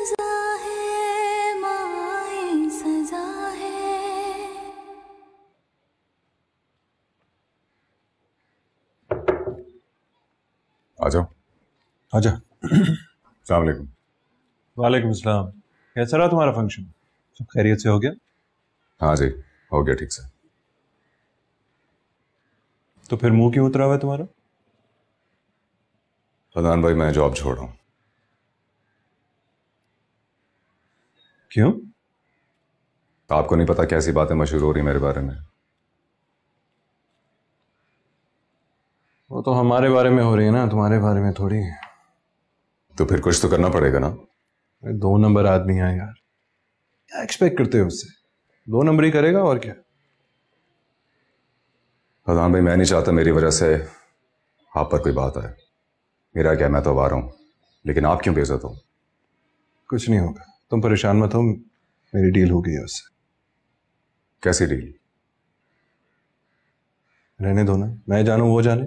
सजा है माए सजा है। आ जाओ। आजा। अस्सलाम वालेकुम। वालेकुम सलाम। कैसा रहा तुम्हारा फंक्शन? सब खैरियत से हो गया? हाँ जी, हो गया ठीक से। तो फिर मुंह क्यों उतरा हुआ है तुम्हारा? अदनान भाई, मैं जॉब छोड़ रहा हूँ। क्यों? आपको नहीं पता कैसी बातें मशहूर हो रही मेरे बारे में। वो तो हमारे बारे में हो रही है ना, तुम्हारे बारे में थोड़ी। तो फिर कुछ तो करना पड़ेगा ना। 2 नंबर आदमी है यार, क्या एक्सपेक्ट करते हो उससे? 2 नंबर ही करेगा और क्या। अदनान भाई, मैं नहीं चाहता मेरी वजह से आप पर कोई बात आए। मेरा क्या, मैं तो आ रहा हूँ, लेकिन आप क्यों बेइज्जत हो? कुछ नहीं होगा, तुम परेशान मत हो, मेरी डील हो गई है उससे। कैसी डील? रहने दो ना, मैं जानूं वो जाने।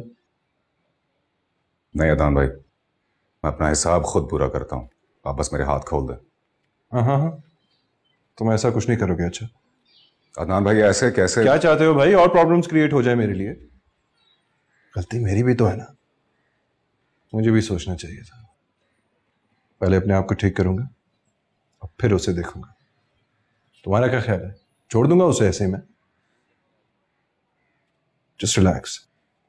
नहीं अदनान भाई, मैं अपना हिसाब खुद पूरा करता हूँ, आप बस मेरे हाथ खोल दें। हाँ हाँ हाँ, तुम ऐसा कुछ नहीं करोगे। अच्छा, अदनान भाई ऐसे कैसे? क्या चाहते हो भाई? और प्रॉब्लम्स क्रिएट हो जाए मेरे लिए? गलती मेरी भी तो है ना, मुझे भी सोचना चाहिए था। पहले अपने आप को ठीक करूंगा और फिर उसे देखूंगा। तुम्हारा क्या ख्याल है? छोड़ दूंगा उसे ऐसे ही मैं? Just relax.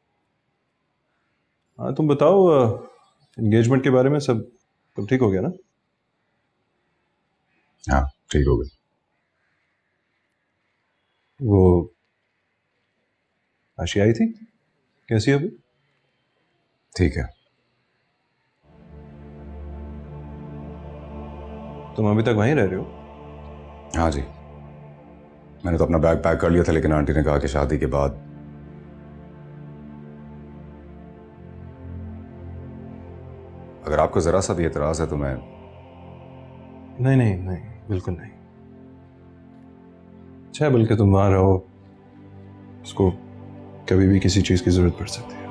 हाँ तुम बताओ, एंगेजमेंट के बारे में सब ठीक हो गया ना? हाँ ठीक हो गया। वो आशी आई थी, कैसी है अभी? ठीक है। तुम अभी तक वहीं रह रहे हो? हाँ जी, मैंने तो अपना बैग पैक कर लिया था, लेकिन आंटी ने कहा कि शादी के बाद। अगर आपको जरा सा भी एतराज है तो मैं। नहीं नहीं नहीं, बिल्कुल नहीं। अच्छा है, बल्कि तुम वहां रहो, उसको कभी भी किसी चीज की जरूरत पड़ सकती है।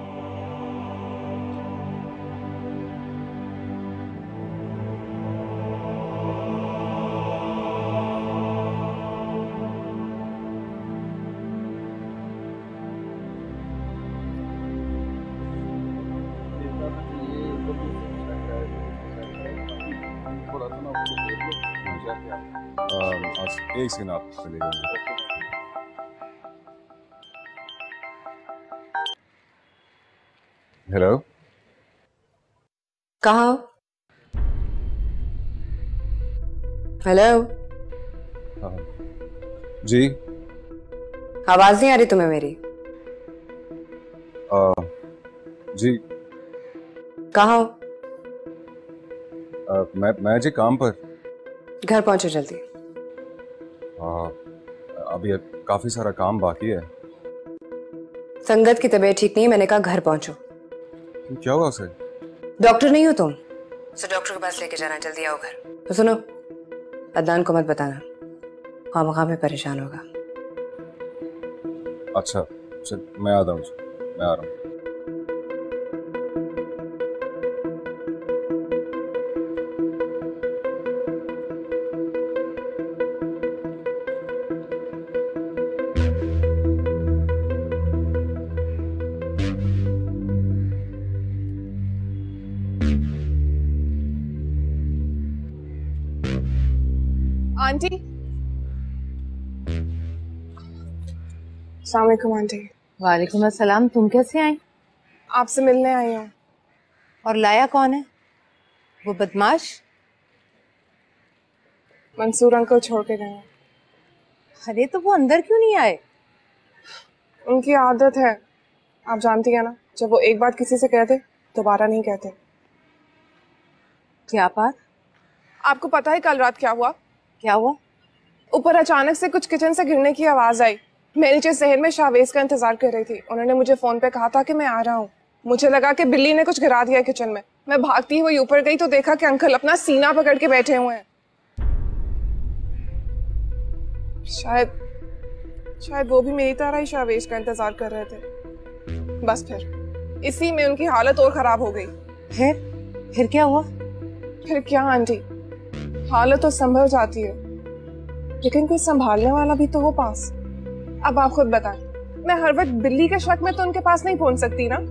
एक सेकंड, आप चले जाइए। हेलो, कहाँ हो? हेलो, जी। आवाज नहीं आ रही तुम्हें मेरी? जी। कहाँ हो? मैं जी काम पर। घर पहुंचो जल्दी। अभी काफी सारा काम बाकी है। संगत की तबीयत ठीक नहीं है, मैंने कहा घर पहुंचो। क्या हुआ उसे? डॉक्टर नहीं हो तुम, तो डॉक्टर के पास लेके जाना, जल्दी आओ घर। तो सुनो, अदनान को मत बताना, खामखा में परेशान होगा। अच्छा चल, मैं आता हूँ, मैं आ रहा हूँ। आंटी, अस्सलाम वालेकुम आंटी। वालेकुम अस्सलाम। तुम कैसे आई? आपसे मिलने आई हूँ। और लाया कौन है? वो बदमाश? मंसूर अंकल छोड़ के गए हैं। अरे तो वो अंदर क्यों नहीं आए? उनकी आदत है, आप जानती है ना, जब वो एक बात किसी से कहते दोबारा नहीं कहते। क्या बात? आपको पता है कल रात क्या हुआ? क्या हुआ? ऊपर अचानक से कुछ किचन से गिरने की आवाज आई। मैं नीचे शहर में शाहवेज का इंतजार कर रही थी। उन्होंने मुझे फोन पे कहा था कि मैं आ रहा हूँ। मुझे लगा कि बिल्ली ने कुछ गिरा दिया किचन में। मैं भागती हुई ऊपर गई तो देखा कि अंकल अपना सीना पकड़ के बैठे हुए हैं। शायद वो भी मेरी तरह ही शाहवेज का इंतजार कर रहे थे। बस फिर इसी में उनकी हालत और खराब हो गई। फिर क्या हुआ? फिर क्या आंटी, हालत तो संभल जाती है, लेकिन कोई संभालने वाला भी तो हो पास। अब आप खुद बताएं, मैं हर वक्त बिल्ली के शक में तो उनके पास नहीं पहुंच सकती ना।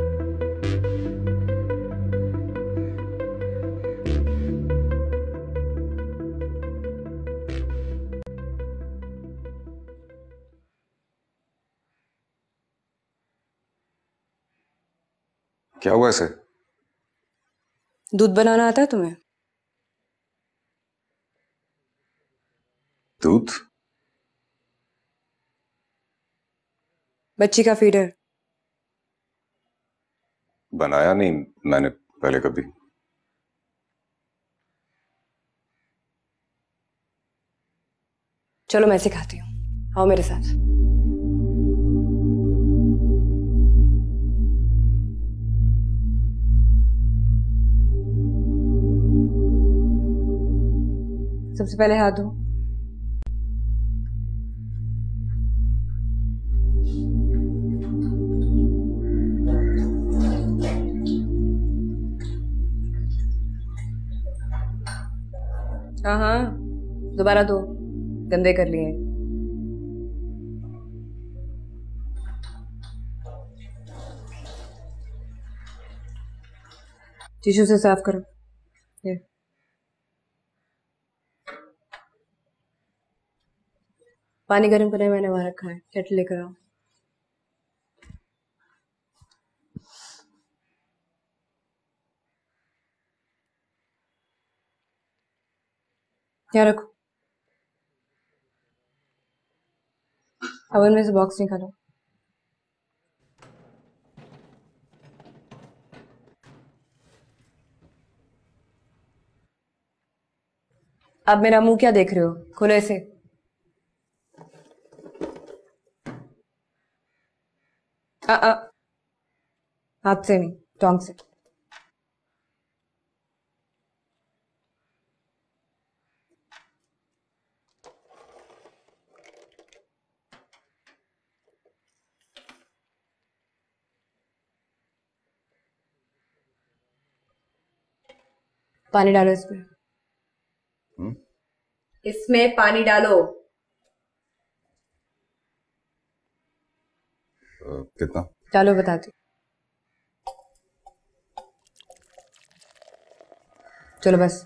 क्या हुआ इसे? दूध बनाना आता है तुम्हें? दूध? बच्ची का फीडर। बनाया नहीं मैंने पहले कभी। चलो मैं सिखाती हूँ, आओ मेरे साथ। सबसे पहले हाथ धो। हाँ हाँ, दोबारा धो, गंदे कर लिए। टिश्यू से साफ करो। ये पानी गर्म करने मैंने वहां रखा है, केटल लेकर आओ। यहाँ रखो। ओवन में से बॉक्स निकालो। अब मेरा मुंह क्या देख रहे हो? खोलो इसे। हाथ से नहीं, टोंग से। पानी डालो इसमें। इसमें पानी डालो। कितना? डालो, बताती। चलो बस।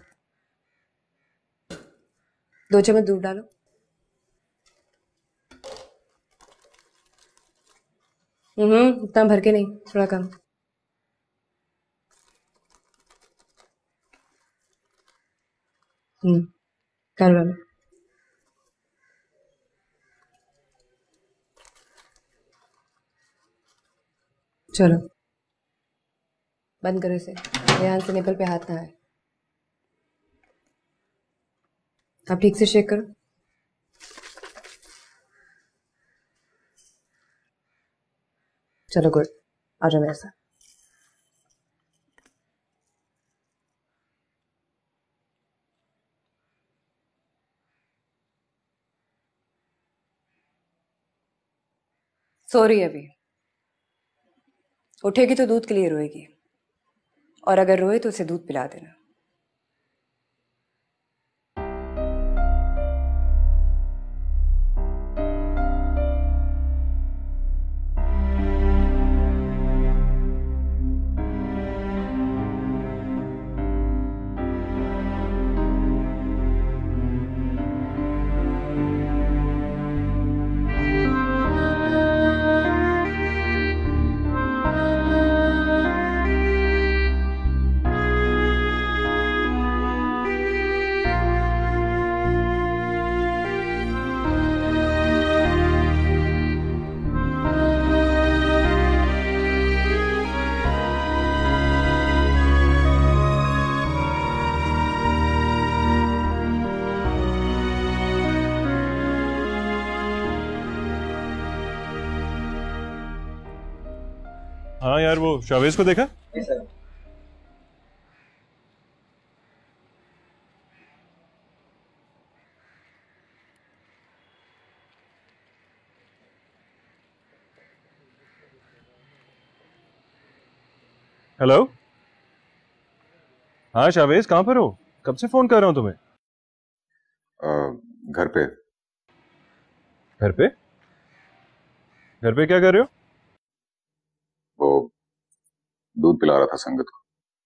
2 चम्मच दूध डालो। इतना भर के नहीं, थोड़ा कम। कर लो। चलो बंद करो इसे, ध्यान से निपल पे हाथ ना आए। आप ठीक से शेक करो। चलो गुड, आ जाओ मेरे साथ। सो रही है अभी, उठेगी तो दूध के लिए रोएगी, और अगर रोए तो उसे दूध पिला देना। हाँ यार, वो शावेज को देखा? हेलो। हाँ शावेज, कहाँ पर हो? कब से फोन कर रहा हूँ तुम्हें। घर पे। घर पे? घर पे क्या कर रहे हो? वो दूध पिला रहा था संगत को।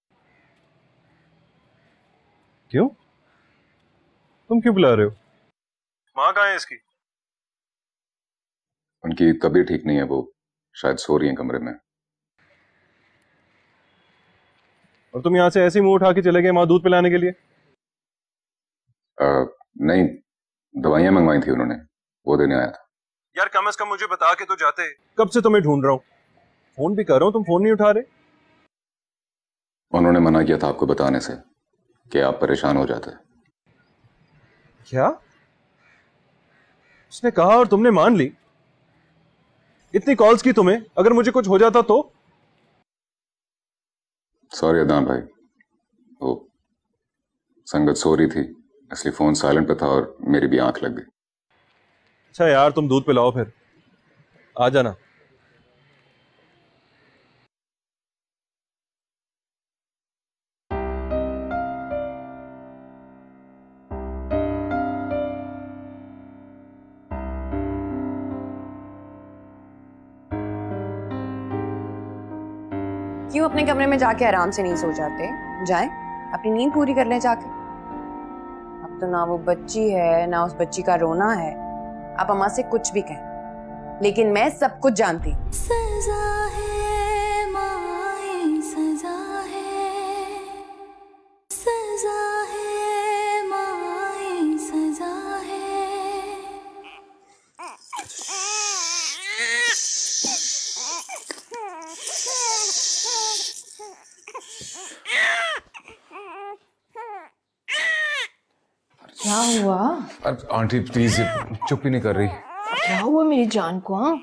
क्यों? तुम क्यों पिला रहे हो? माँ कहाँ है इसकी? उनकी तबीयत ठीक नहीं है, वो शायद सो रही है कमरे में। और तुम यहाँ से ऐसे ही मुंह उठा के चले गए माँ दूध पिलाने के लिए? नहीं, दवाइयां मंगवाई थी उन्होंने, वो देने आया था। यार कम से कम मुझे बता के तो जाते। कब से तुम्हें ढूंढ रहा हूँ, फोन भी कर रहा हूँ, तुम फोन नहीं उठा रहे। उन्होंने मना किया था आपको बताने से कि आप परेशान हो जाते। क्या? उसने कहा और तुमने मान ली? इतनी कॉल्स की तुम्हें, अगर मुझे कुछ हो जाता तो? सॉरी अदनान भाई, वो संगत सो रही थी इसलिए फोन साइलेंट पे था और मेरी भी आंख लग गई। अच्छा यार तुम दूध पिलाओ फिर, आ जाना। क्यों अपने कमरे में जाके आराम से नहीं सो जाते? जाएं, अपनी नींद पूरी कर लें जाके। अब तो ना वो बच्ची है ना उस बच्ची का रोना है। आप अम्मा से कुछ भी कहें, लेकिन मैं सब कुछ जानती हूँ। सजा है माए सजा है, सजा है माए सजा है। क्या हुआ? आंटी प्लीज, चुप ही नहीं कर रही। क्या हुआ मेरी जान को? हाँ,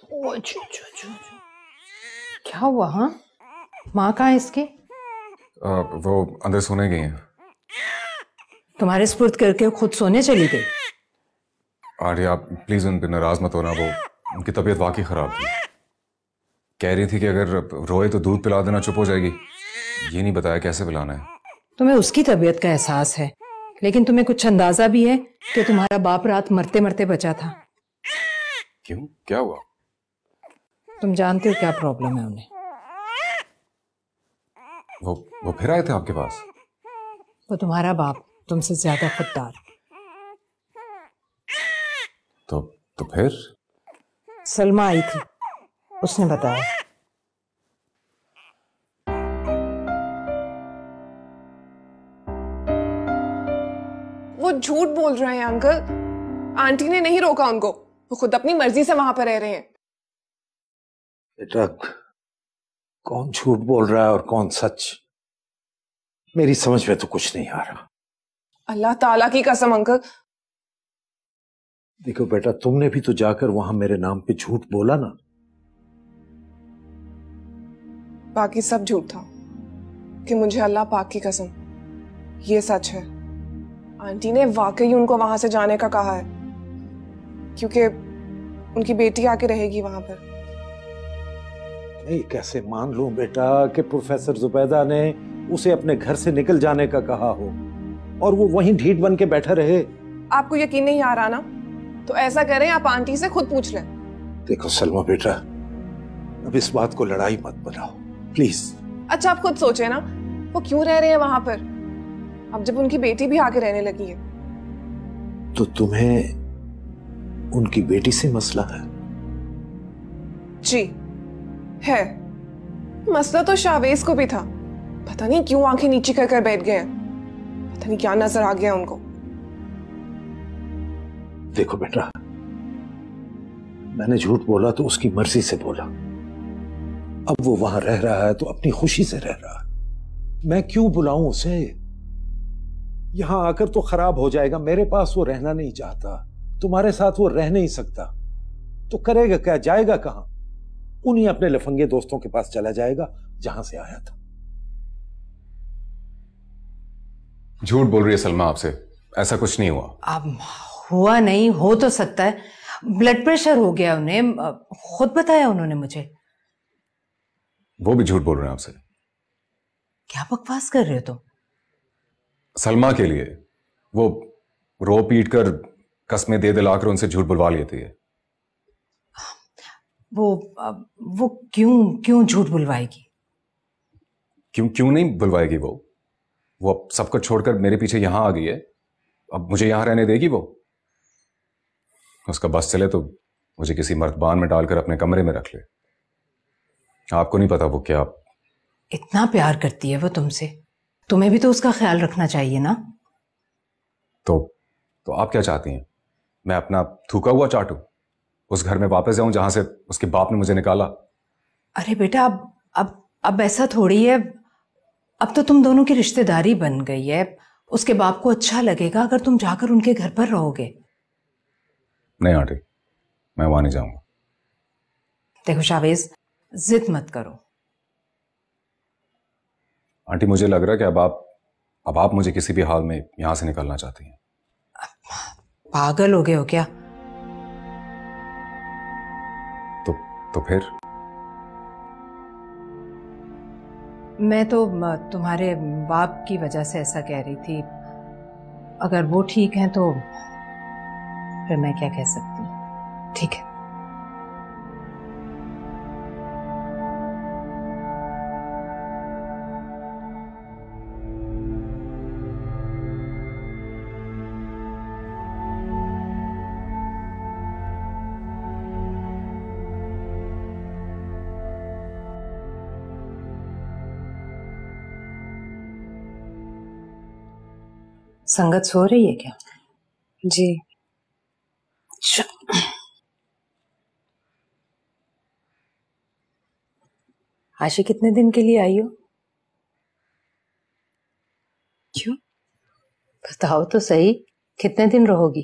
क्या हुआ? हाँ, माँ कहाँ है इसकी? वो अंदर सोने गई हैं। तुम्हारे स्पुर्द करके खुद सोने चली गई? आंटी आप प्लीज उन पर नाराज मत होना, वो उनकी तबीयत वाकई खराब थी। कह रही थी कि अगर रोए तो दूध पिला देना, चुप हो जाएगी। ये नहीं बताया कैसे पिलाना है। तुम्हें उसकी तबीयत का एहसास है, लेकिन तुम्हें कुछ अंदाजा भी है कि तुम्हारा बाप रात मरते मरते बचा था। क्यों, क्या हुआ? तुम जानते हो क्या प्रॉब्लम है उन्हें? वो फिर आए थे आपके पास? वो तुम्हारा बाप तुमसे ज्यादा खुददार। तो फिर? सलमा आई थी, उसने बताया। वो झूठ बोल रहे हैं अंकल। आंटी ने नहीं रोका उनको, वो खुद अपनी मर्जी से वहां पर रह रहे हैं। बेटा, कौन झूठ बोल रहा है और कौन सच, मेरी समझ में तो कुछ नहीं आ रहा। अल्लाह ताला की कसम अंकल। देखो बेटा, तुमने भी तो जाकर वहां मेरे नाम पे झूठ बोला ना। बाकी सब झूठ था कि मुझे अल्लाह पाक की कसम, ये सच है। आंटी ने वाकई उनको वहां से जाने का कहा है, क्योंकि उनकी बेटी आके रहेगी वहां पर। नहीं, कैसे मान लूं बेटा कि प्रोफेसर जुबैदा ने उसे अपने घर से निकल जाने का कहा हो और वो वहीं ढीठ बन के बैठा रहे। आपको यकीन नहीं आ रहा ना, तो ऐसा करें आप आंटी से खुद पूछ लें। देखो सलमा बेटा, अब इस बात को लड़ाई मत बनाओ प्लीज। अच्छा आप खुद सोचे ना, वो क्यों रह रहे हैं वहां पर, अब जब उनकी बेटी भी आके रहने लगी है। तो तुम्हें उनकी बेटी से मसला है? जी है। मसला तो शाहवेज को भी था, पता नहीं क्यों आंखें नीचे कर कर बैठ गए हैं, पता नहीं क्या नजर आ गया उनको। देखो बेटा, मैंने झूठ बोला तो उसकी मर्जी से बोला। अब वो वहां रह रहा है तो अपनी खुशी से रह रहा है। मैं क्यों बुलाऊं उसे? यहां आकर तो खराब हो जाएगा। मेरे पास वो रहना नहीं चाहता, तुम्हारे साथ वो रह नहीं सकता, तो करेगा क्या, जाएगा कहां? उन्हीं अपने लफंगे दोस्तों के पास चला जाएगा जहां से आया था। झूठ बोल रही है सलमा आपसे, ऐसा कुछ नहीं हुआ। अब हुआ नहीं, हो तो सकता है। ब्लड प्रेशर हो गया उन्हें, खुद बताया उन्होंने मुझे। वो भी झूठ बोल रहे हैं आपसे। क्या बकवास कर रहे हो तुम? सलमा के लिए वो रो पीट कर कस्में दे दिलाकर उनसे झूठ बुलवा लेती है। वो क्यों झूठ बुलवाएगी? क्यों नहीं बुलवाएगी? वो अब सब कुछ छोड़कर मेरे पीछे यहां आ गई है, अब मुझे यहां रहने देगी वो? उसका बस चले तो मुझे किसी मर्तबान में डालकर अपने कमरे में रख ले। आपको नहीं पता वो क्या। इतना प्यार करती है वो तुमसे, तुम्हें भी तो उसका ख्याल रखना चाहिए ना। तो आप क्या चाहती हैं? मैं अपना थूका हुआ चाटूं, उस घर में वापस जाऊं जहां से उसके बाप ने मुझे निकाला? अरे बेटा, अब ऐसा थोड़ी है। अब तो तुम दोनों की रिश्तेदारी बन गई है। उसके बाप को अच्छा लगेगा अगर तुम जाकर उनके घर पर रहोगे। नहीं आंटी, मैं वहां नहीं जाऊंगा। देखो शावेज, जिद मत करो। आंटी, मुझे लग रहा है कि अब आप मुझे किसी भी हाल में यहां से निकालना चाहती हैं। पागल हो गए हो क्या? तो फिर? मैं तो तुम्हारे बाप की वजह से ऐसा कह रही थी। अगर वो ठीक है तो फिर मैं क्या कह सकती हूँ। ठीक है। संगत सो रही है क्या? जी। आशी, कितने दिन के लिए आई हो? क्यों? बताओ तो सही, कितने दिन रहोगी?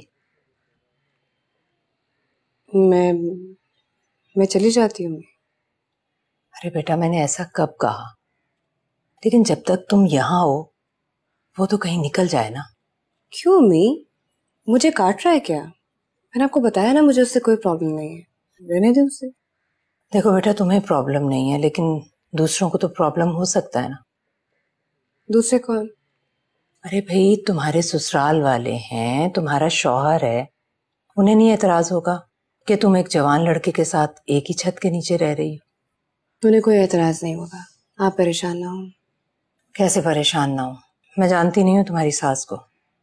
मैं चली जाती हूँ। अरे बेटा, मैंने ऐसा कब कहा? लेकिन जब तक तुम यहाँ हो वो तो कहीं निकल जाए ना। क्यों अम्मी? मुझे काट रहा है क्या? मैंने आपको बताया ना, मुझे उससे कोई प्रॉब्लम नहीं है, रहने दे उसे। देखो बेटा, तुम्हें प्रॉब्लम नहीं है, लेकिन दूसरों को तो प्रॉब्लम हो सकता है ना। दूसरे कौन? अरे भाई, तुम्हारे ससुराल वाले हैं, तुम्हारा शौहर है, उन्हें नहीं एतराज होगा कि तुम एक जवान लड़के के साथ एक ही छत के नीचे रह रही हो? उन्हें कोई एतराज नहीं होगा, आप परेशान ना हो। कैसे परेशान ना हो? मैं जानती नहीं हूँ तुम्हारी सास को।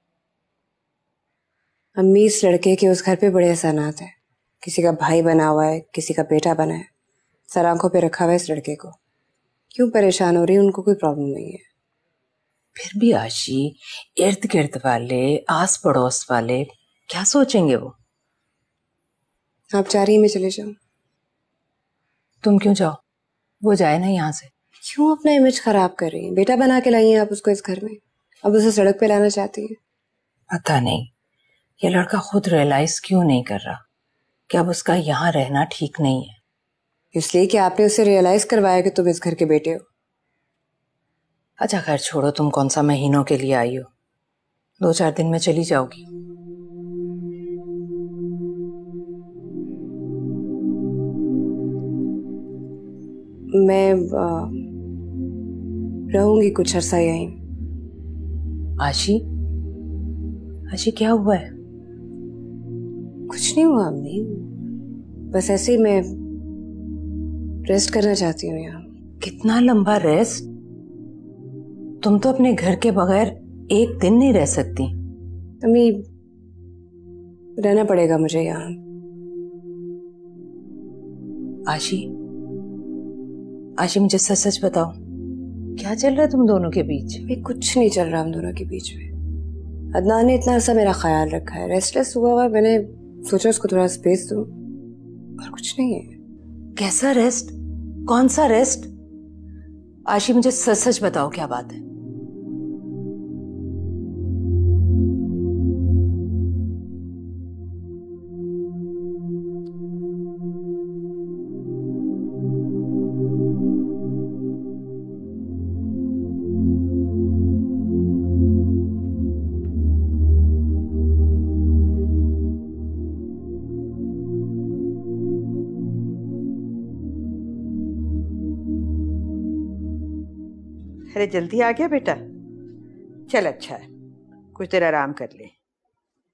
अम्मी, इस लड़के के उस घर पे बड़े एहसानात है। किसी का भाई बना हुआ है, किसी का बेटा बना है, सर आंखों पे रखा हुआ है इस लड़के को। क्यों परेशान हो रही? उनको कोई प्रॉब्लम नहीं है। फिर भी आशी, इर्द गिर्द वाले, आस पड़ोस वाले क्या सोचेंगे वो? आप चाह रही हैं मैं चले जाऊं? तुम क्यों जाओ, वो जाए ना यहाँ से। क्यों अपना इमेज खराब कर रही हैं? बेटा बना के लाई हैं आप उसको इस घर में, अब उसे सड़क पे लाना चाहती हैं। पता नहीं ये लड़का खुद रियलाइज क्यों नहीं कर रहा कि अब उसका यहाँ रहना ठीक नहीं है। इसलिए कि आपने उसे रियलाइज करवाया कि तुम इस घर के बेटे हो। अच्छा खैर छोड़ो, तुम कौन सा महीनों के लिए आई हो, 2-4 दिन में चली जाओगी। मैं रहूंगी कुछ अरसा यहीं। आशी, आशी क्या हुआ है? कुछ नहीं हुआ अम्मी, बस ऐसे ही मैं रेस्ट करना चाहती हूँ यहाँ। कितना लंबा रेस्ट? तुम तो अपने घर के बगैर एक दिन नहीं रह सकती। अम्मी, रहना पड़ेगा मुझे यहाँ। आशी, आशी मुझे सच सच बताओ, क्या चल रहा है तुम दोनों के बीच? अभी कुछ नहीं चल रहा हम दोनों के बीच में। अदनान ने इतना अर्सा मेरा ख्याल रखा है, रेस्टलेस हुआ, मैंने सोचा उसको थोड़ा स्पेस दूं, और कुछ नहीं है। कैसा रेस्ट? कौन सा रेस्ट? आशी मुझे सच सच बताओ, क्या बात है? अरे जल्दी आ गया बेटा, चल अच्छा है, कुछ देर आराम कर ले।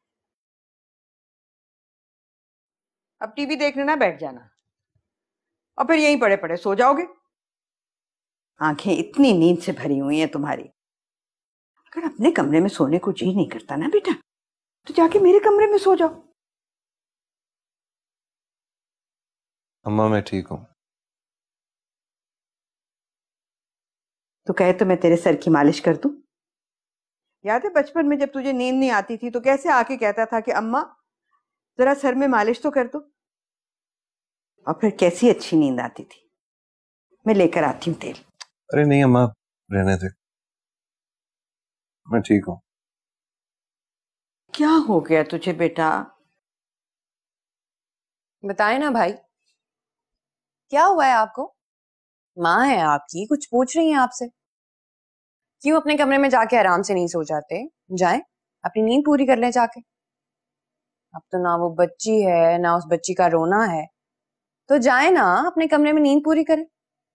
अब टीवी देखने ना बैठ जाना और फिर यहीं पड़े पड़े सो जाओगे। आंखें इतनी नींद से भरी हुई हैं तुम्हारी। अगर अपने कमरे में सोने को जी नहीं करता ना बेटा तो जाके मेरे कमरे में सो जाओ। अम्मा मैं ठीक हूं। तो कहे तो मैं तेरे सर की मालिश कर दूं। याद है बचपन में जब तुझे नींद नहीं आती थी तो कैसे आके कहता था कि अम्मा जरा सर में मालिश तो कर दो, और फिर कैसी अच्छी नींद आती थी। मैं लेकर आती हूँ तेल। अरे नहीं अम्मा, रहने दे, मैं ठीक हूं। क्या हो गया तुझे बेटा? बताए ना भाई, क्या हुआ है आपको? माँ है आपकी, कुछ पूछ रही है आपसे। क्यों अपने कमरे में जाके आराम से नहीं सो जाते? जाएं, अपनी नींद पूरी कर लें जाके। अब तो ना वो बच्ची है ना उस बच्ची का रोना है, तो जाए ना अपने कमरे में नींद पूरी करें।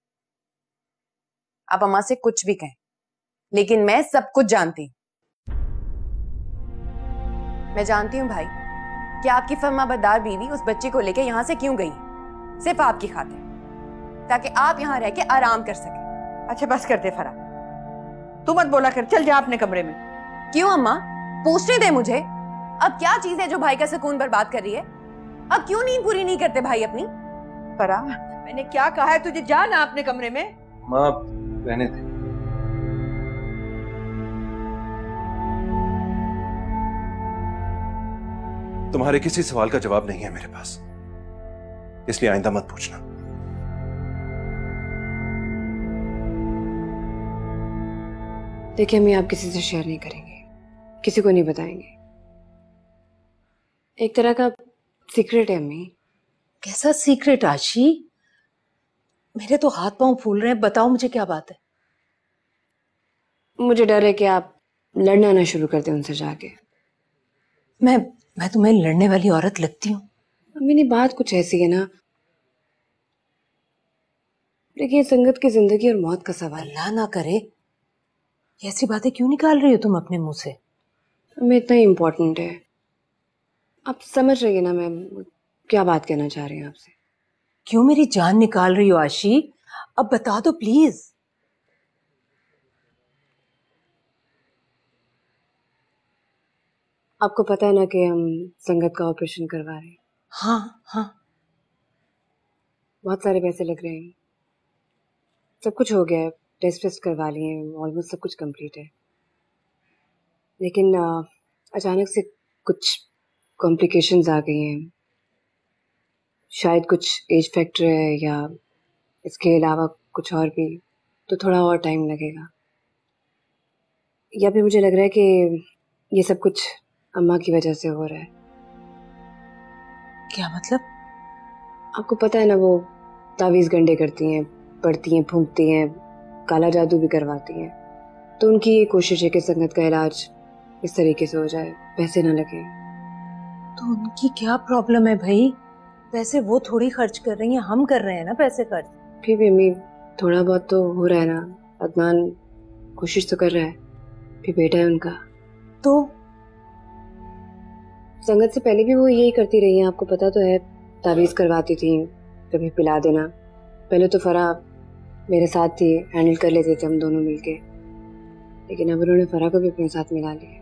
आप अम्मा से कुछ भी कहें, लेकिन मैं सब कुछ जानती हूं। मैं जानती हूं भाई कि आपकी फर्माबरदार बीवी उस बच्ची को लेके यहां से क्यों गई, सिर्फ आपकी खातिर, ताकि आप यहां रह के आराम कर सके। अच्छा बस कर दे फरा, तू मत बोला कर, चल जा अपने कमरे में। क्यों अम्मा? पूछने दे मुझे, अब क्या चीज है जो भाई का सुकून बर्बाद कर रही है? अब क्यों नींद पूरी नहीं करते भाई अपनी? फरा मैंने क्या कहा है तुझे, जा ना अपने कमरे में। माँ रहने दे। तुम्हारे किसी सवाल का जवाब नहीं है मेरे पास, इसलिए आइंदा मत पूछना। देखिए अम्मी, आप किसी से शेयर नहीं करेंगे, किसी को नहीं बताएंगे। एक तरह का सीक्रेट है अम्मी। कैसा सीक्रेट आशी? मेरे तो हाथ पांव फूल रहे हैं, बताओ मुझे क्या बात है। मुझे डर है कि आप लड़ना ना शुरू कर दें उनसे जाके। मैं तुम्हें लड़ने वाली औरत लगती हूँ? अम्मी नहीं, बात कुछ ऐसी है ना, देखिए संगत की जिंदगी और मौत का सवाल। अल्लाह ना करे, ऐसी बातें क्यों निकाल रही हो तुम अपने मुंह से? अम्मी इतना ही इम्पोर्टेंट है, आप समझ रही है ना मैं क्या बात कहना चाह रही हूँ आपसे। क्यों मेरी जान निकाल रही हो आशी? अब बता दो प्लीज। आपको पता है ना कि हम संगत का ऑपरेशन करवा रहे हैं। हाँ हाँ, बहुत सारे पैसे लग रहे हैं, सब कुछ हो गया है, टेस्ट करवा लिए हैं, ऑलमोस्ट सब कुछ कंप्लीट है। लेकिन अचानक से कुछ कॉम्प्लिकेशंस आ गई हैं। शायद कुछ एज फैक्टर है या इसके अलावा कुछ और भी, तो थोड़ा और टाइम लगेगा। या फिर मुझे लग रहा है कि ये सब कुछ अम्मा की वजह से हो रहा है। क्या मतलब? आपको पता है ना, वो तावीज़ गंडे करती हैं, पढ़ती हैं, फूंकती हैं, काला जादू भी करवाती हैं। तो उनकी ये कोशिश है कि संगत का इलाज इस तरीके से हो जाए, पैसे ना लगे। तो उनकी क्या प्रॉब्लम है भाई? पैसे वो थोड़ी खर्च कर रही हैं, हम कर रहे हैं ना पैसे खर्च। फिर भी अम्मी थोड़ा बहुत तो हो रहा है ना। अदनान कोशिश तो कर रहा है, फिर बेटा है उनका। तो संगत से पहले भी वो यही करती रही है, आपको पता तो है। तावीज़ करवाती थी, कभी पिला देना। पहले तो फरा मेरे साथ थी, हैंडल कर लेते थे हम दोनों मिलके, लेकिन अब उन्होंने फरा को भी अपने साथ मिला लिया।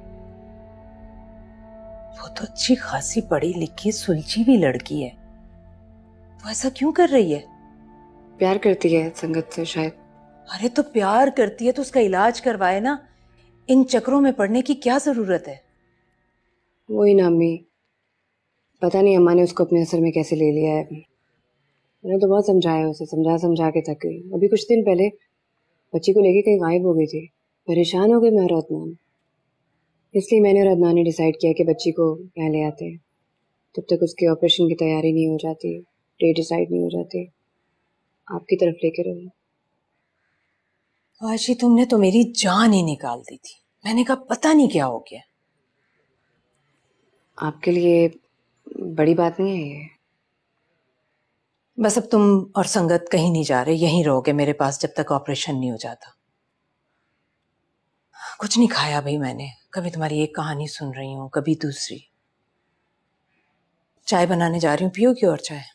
वो तो अच्छी खासी पढ़ी लिखी सुलझी भी लड़की है, वो ऐसा क्यों कर रही है? प्यार करती है संगत से शायद। अरे तो प्यार करती है तो उसका इलाज करवाए ना, इन चक्रों में पड़ने की क्या जरूरत है? वही ना अम्मी, पता नहीं अम्मा ने उसको अपने असर में कैसे ले लिया है। मैंने तो बहुत समझाया उसे, समझा के थक गई। अभी कुछ दिन पहले बच्ची को लेके कहीं गायब हो गई थी, परेशान हो गए मैं और अदनान। इसलिए मैंने और अदनान ने डिसाइड किया कि बच्ची को यहाँ ले आते हैं, तब तक उसके ऑपरेशन की तैयारी नहीं हो जाती, डेट डिसाइड नहीं हो जाती। आपकी तरफ लेके रहो। आशी तुमने तो मेरी जान ही निकाल दी थी। मैंने कहा पता नहीं क्या हो गया। आपके लिए बड़ी बात नहीं है ये। बस अब तुम और संगत कहीं नहीं जा रहे, यहीं रहोगे मेरे पास जब तक ऑपरेशन नहीं हो जाता। कुछ नहीं खाया भाई मैंने, कभी तुम्हारी एक कहानी सुन रही हूँ, कभी दूसरी। चाय बनाने जा रही हूँ, पियोगी और चाय?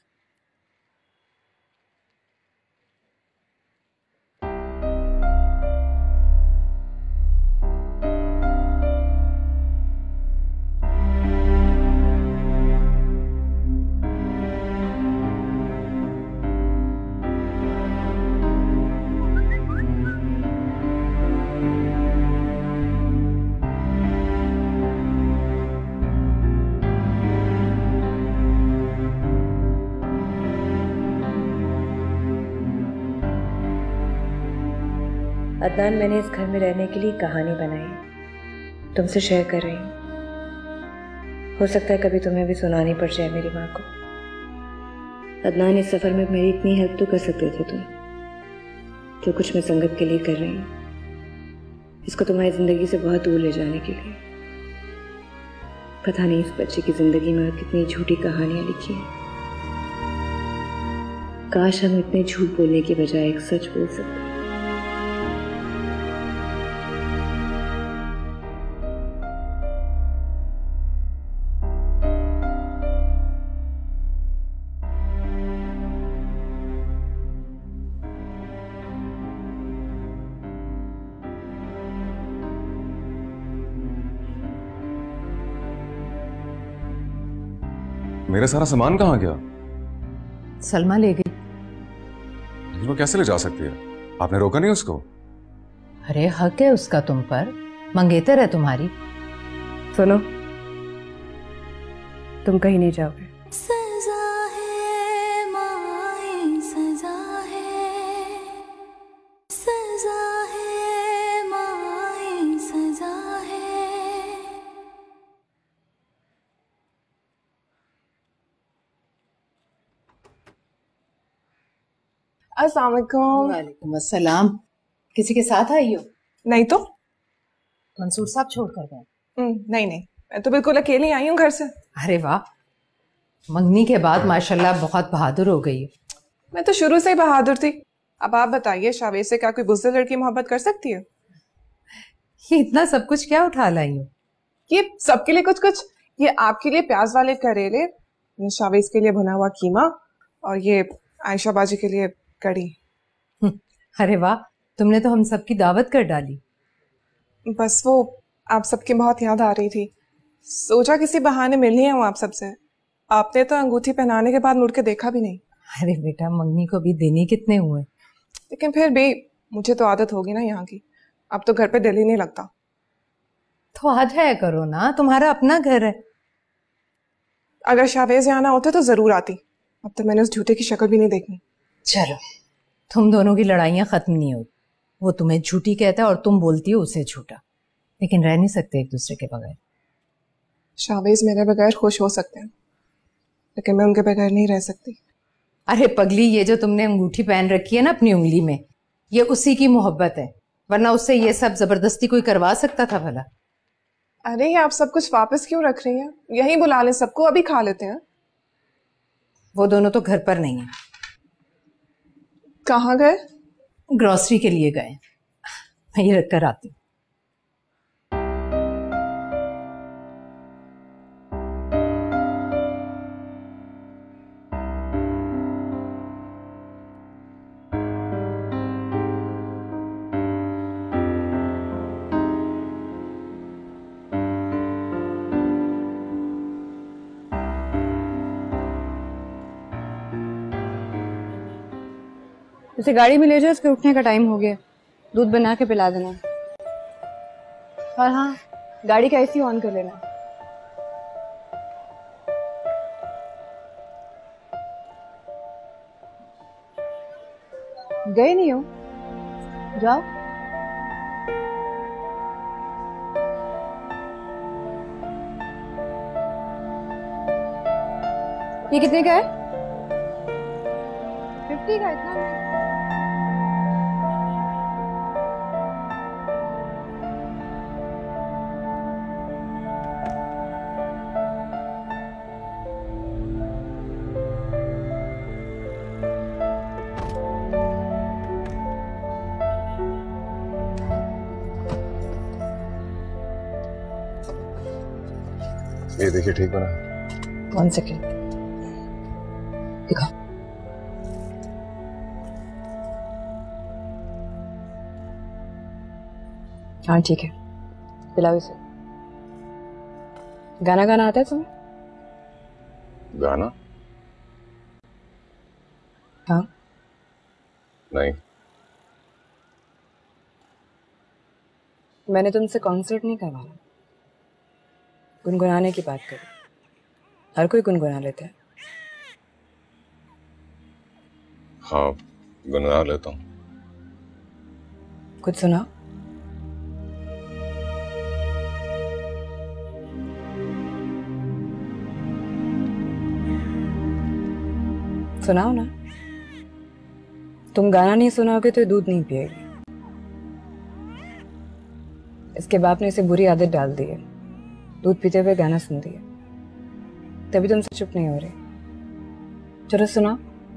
अदनान, मैंने इस घर में रहने के लिए कहानी बनाई, तुमसे शेयर कर रही हूँ। हो सकता है कभी तुम्हें भी सुनानी पड़ जाए मेरी माँ को। अदनान, इस सफर में मेरी इतनी हेल्प तो कर सकते थे तुम, जो कुछ मैं संगत के लिए कर रही हूँ, इसको तुम्हारी जिंदगी से बहुत दूर ले जाने के लिए। पता नहीं इस बच्चे की जिंदगी में कितनी झूठी कहानियां लिखी हैं। काश हम इतने झूठ बोलने की बजाय एक सच बोल सकते। मेरा सारा सामान कहाँ गया? सलमा ले गई। लेकिन वो कैसे ले जा सकती है? आपने रोका नहीं उसको? अरे हक है उसका तुम पर, मंगेतर है तुम्हारी। सुनो, तुम कहीं नहीं जाओगे। सजा है माए सजा है, सजा है माए सजा है। अस्सलाम वालेकुम। वालेकुम अस्सलाम। किसी के साथ आई हो? नहीं तो मंसूर साहब छोड़ कर गए। नहीं नहीं, मैं तो बिल्कुल अकेली आई हूँ घर से। अरे वाह, मंगनी के बाद माशाल्लाह बहुत बहादुर हो गई। मैं तो शुरू से ही बहादुर थी। अब आप बताइए, शावेद से क्या कोई बुज़दिल लड़की मोहब्बत कर सकती है? ये इतना सब कुछ क्या उठा लाई हो? ये सबके लिए कुछ कुछ। ये आपके लिए प्याज वाले करेले, ये शावेद के लिए भुना हुआ कीमा, और ये आयशा बाजी के लिए कड़ी। अरे वाह, तुमने तो हम सबकी दावत कर डाली। बस वो आप सबकी बहुत याद आ रही थी, सोचा किसी बहाने मिलनी है आप सबसे। आपने तो अंगूठी पहनाने के बाद मुड़ के देखा भी नहीं। अरे बेटा, मंगनी को भी देने कितने हुए, लेकिन फिर भी मुझे तो आदत होगी ना यहाँ की। अब तो घर पे दिल ही नहीं लगता। तो आ जाया करो ना, तुम्हारा अपना घर है। अगर शावेज यहाँ ना होते तो जरूर आती। अब तो मैंने उस झूठे की शक्ल भी नहीं देखनी। चलो, तुम दोनों की लड़ाइयाँ खत्म नहीं होती। वो तुम्हें झूठी कहता है और तुम बोलती हो उसे झूठा, लेकिन रह नहीं सकते एक दूसरे के बगैर। शावेज मेरे बगैर खुश हो सकते हैं, लेकिन मैं उनके बगैर नहीं रह सकती। अरे पगली, ये जो तुमने अंगूठी पहन रखी है ना अपनी उंगली में, ये उसी की मोहब्बत है, वरना उससे ये सब जबरदस्ती कोई करवा सकता था भला? अरे आप सब कुछ वापस क्यों रख रही हैं? यहीं बुला लें सबको, अभी खा लेते हैं। वो दोनों तो घर पर नहीं है। कहाँ गए? ग्रोसरी के लिए गए। मैं ये रख कर आती हूँ। उसे गाड़ी में ले जाओ, उसके उठने का टाइम हो गया। दूध बना के पिला देना, और हाँ, गाड़ी का एसी ऑन कर लेना। गए नहीं हो? जाओ। ये कितने का है? 50 का। इतना नहीं। ये देखिए, ठीक बना। 1 सेकेंड। दिखा। हाँ ठीक है, पिलाओ इसे। गाना गाना आता है तुम्हें? गाना? हाँ। नहीं। मैंने तुमसे कॉन्सर्ट नहीं करवाना, गुनगुनाने की बात करी। हर कोई गुनगुना लेता है। हाँ, गुनगुना लेता हूँ। कुछ सुना? सुनाओ ना। तुम गाना नहीं सुनाओगे तो ये दूध नहीं पिएगी। इसके बाप ने इसे बुरी आदत डाल दी है, दूध पीते हुए गाना सुनती है, तभी तुमसे चुप नहीं हो रही। चलो सुनाओ।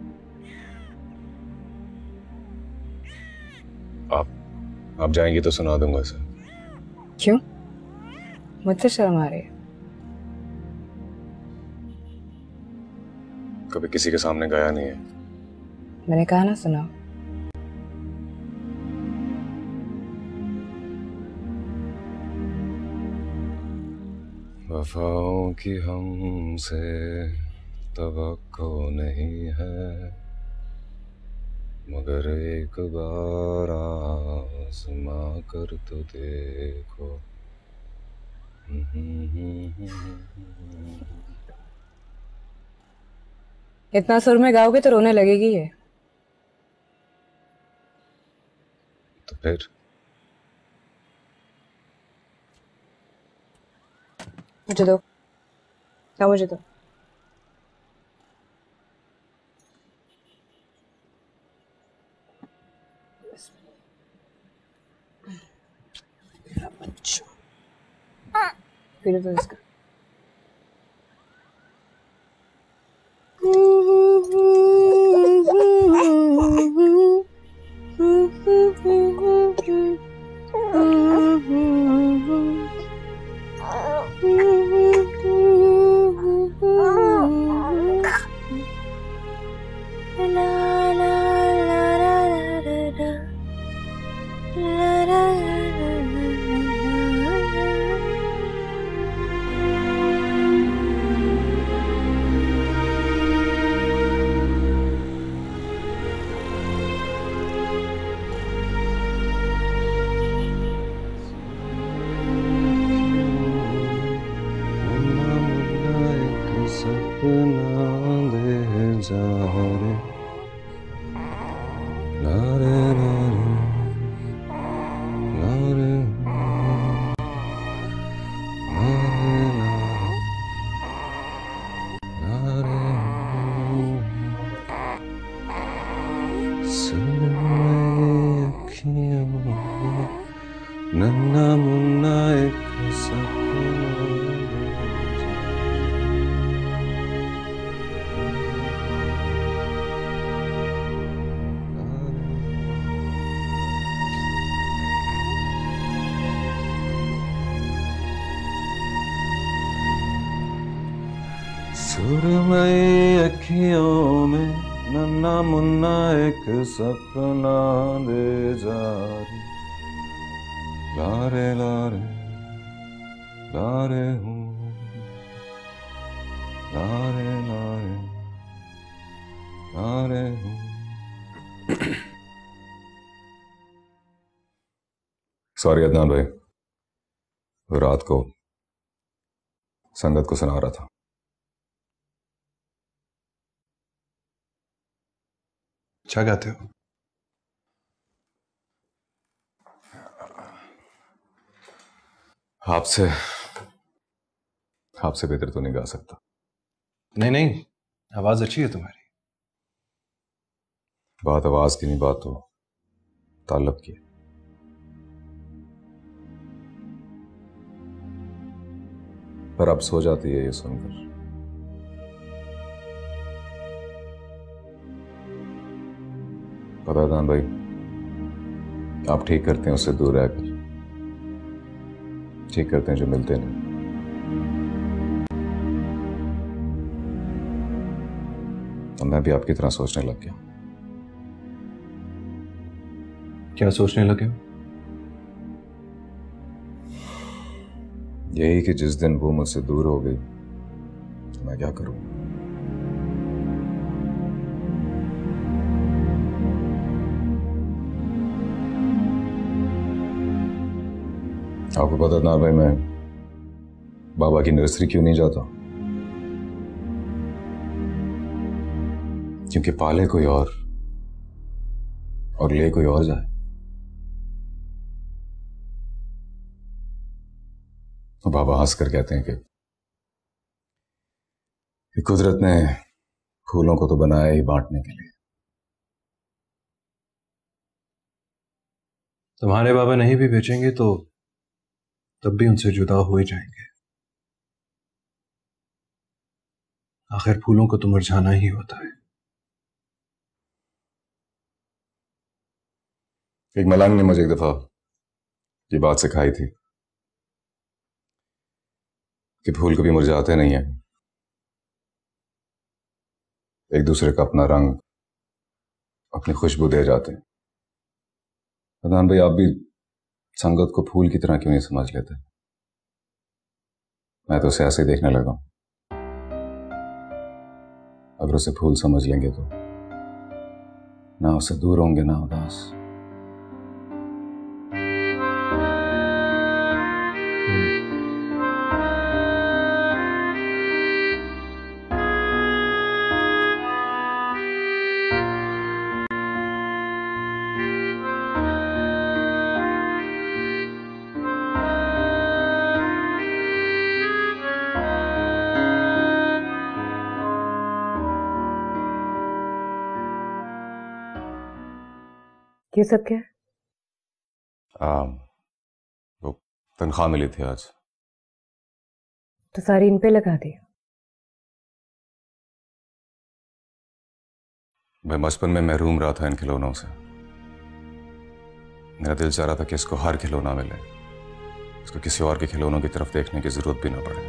आप जाएंगी तो सुना दूंगा इसे। क्यों? मुझसे शर्म आ रही है? कभी किसी के सामने गाया नहीं है। मैंने कहा ना सुनाओ। वफाओं की हमसे तवक्को नहीं है, मगर एक बार आज़मा कर तो देखो। इतना सुर में गाओगे तो रोने लगेगी ये। तो फिर मुझे दो। क्या मुझे दो? फिर तो इसका नन्ना मुन्ना एक सपना। सुरमई अखियों में नन्ना मुन्ना एक सपना दे जा रही। लारे लारे लारे हूँ, लारे लारे लारे हूँ। सॉरी अदनान भाई, रात को संगत को सुना रहा था। अच्छा गाते हो। आपसे आपसे बेहतर तो नहीं गा सकता। नहीं नहीं, आवाज अच्छी है तुम्हारी। बात आवाज की नहीं, बात तो ताल्लुक की है। पर अब सो जाती है ये सुनकर। पता दान भाई, आप ठीक करते हैं उससे दूर रहकर, ठीक करते हैं जो मिलते नहीं। तो मैं भी आपकी तरह सोचने लग गया। क्या सोचने लगे हो? यही कि जिस दिन वो मुझसे दूर हो गई तो मैं क्या करूं। आपको पता था भाई, मैं बाबा की नर्सरी क्यों नहीं जाता? क्योंकि पाले कोई और ले कोई और जाए। तो बाबा हंसकर कहते हैं कि कुदरत ने फूलों को तो बनाया ही बांटने के लिए। तुम्हारे बाबा नहीं भी बेचेंगे तो तब भी उनसे जुदा हो ही जाएंगे। आखिर फूलों को तो मुरझाना ही होता है। एक मलंग ने मुझे एक दफा ये बात सिखाई थी कि फूल कभी मुरझाते नहीं है, एक दूसरे का अपना रंग, अपनी खुशबू दे जाते हैं। अदनान भाई, आप भी संगत को फूल की तरह क्यों नहीं समझ लेते? मैं तो उसे ऐसे ही देखने लगा हूं। अगर उसे फूल समझ लेंगे तो ना उससे दूर होंगे ना उदास। ये सब क्या है? वो तनख्वाह मिली थी आज। तो सारी इन पे लगा दी? मैं बचपन में महरूम रहा था इन खिलौनों से। मेरा दिल चाह रहा था कि इसको हर खिलौना मिले, इसको किसी और के खिलौनों की तरफ देखने की जरूरत भी ना पड़े।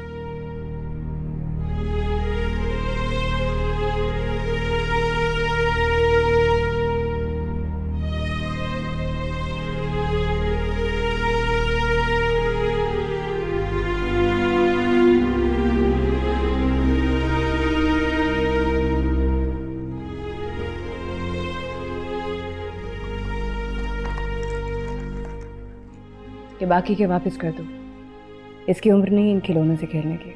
कि बाकी के वापस कर दो। इसकी उम्र नहीं इन खिलौनों से खेलने की।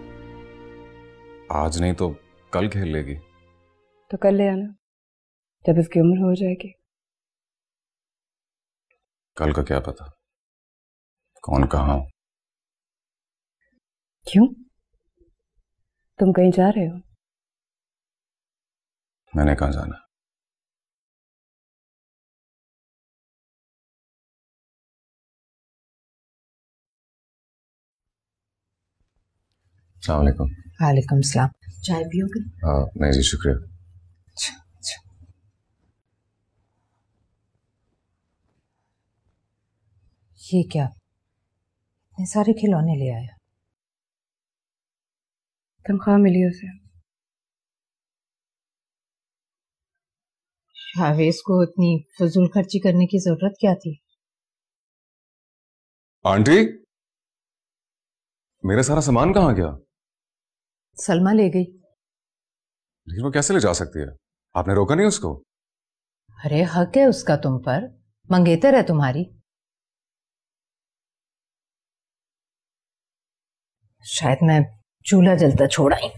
आज नहीं तो कल खेल लेगी। तो कल ले आना जब इसकी उम्र हो जाएगी। कल का क्या पता कौन कहाँ हो। क्यों? तुम कहीं जा रहे हो? मैंने कहाँ जाना? अस्सलाम वालेकुम। वालेकुम सलाम। चाय पियोगे? नहीं जी शुक्रिया। अच्छा। ये क्या, इतने सारे खिलौने ले आया? तनख्वाह मिली उसे। शावेज को इतनी फजूल खर्ची करने की जरूरत क्या थी? आंटी, मेरा सारा सामान कहाँ गया? सलमा ले गई। लेकिन वो कैसे ले जा सकती है? आपने रोका नहीं उसको? अरे हक है उसका तुम पर, मंगेतर है तुम्हारी। शायद मैं चूल्हा जलता छोड़ आई।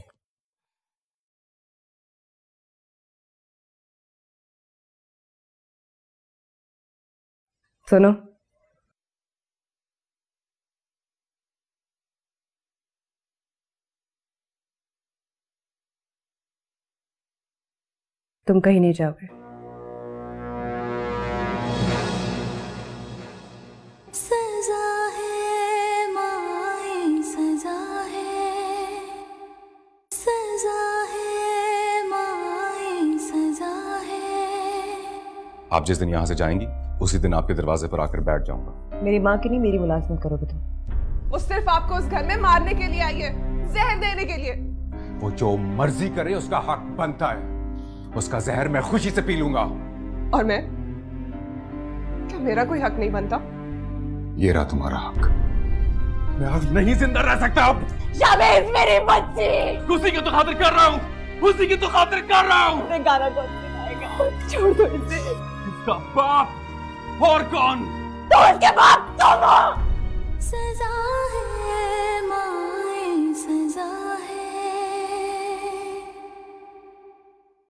सुनो, तुम कहीं नहीं जाओगे। सजा है माए सजा है, सजा है माए सजा है। आप जिस दिन यहां से जाएंगी उसी दिन आपके दरवाजे पर आकर बैठ जाऊंगा। मेरी माँ की नहीं, मेरी मुलाजमत करोगे तुम। वो सिर्फ आपको उस घर में मारने के लिए आई है, जहर देने के लिए। वो जो मर्जी करे उसका हक बनता है। उसका जहर मैं खुशी से पी लूंगा। और मैं? क्या मेरा कोई हक नहीं बनता? ये रहा तुम्हारा हक। मैं अब नहीं जिंदा रह सकता अब। शावेज मेरी बच्ची। उसी की तो खातिर कर रहा हूँ, उसी की तो खातिर कर रहा हूँ। गाना कौन सिखाएगा? छोड़ दो इसे। इसका बाप और कौन? तो उसके बाप तुम हो।